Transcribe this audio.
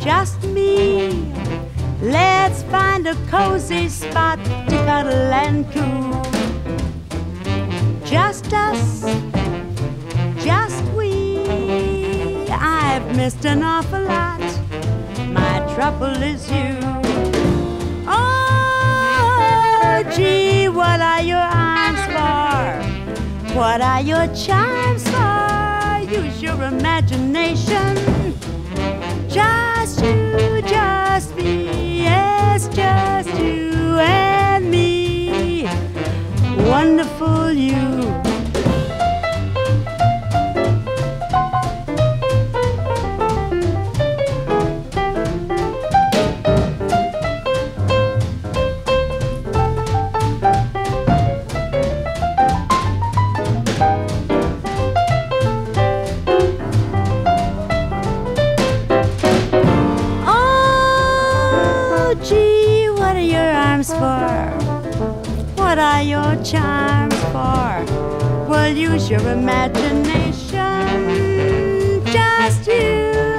just me. Let's find a cozy spot to cuddle and cool. Just us, just we. I've missed an awful lot. My trouble is you. Oh, gee, what are your arms for? What are your charms for? Use your imagination. Just you, just me, yes, just you and me. Wonderful you. Gee, what are your arms for? What are your charms for? Well, use your imagination. Just you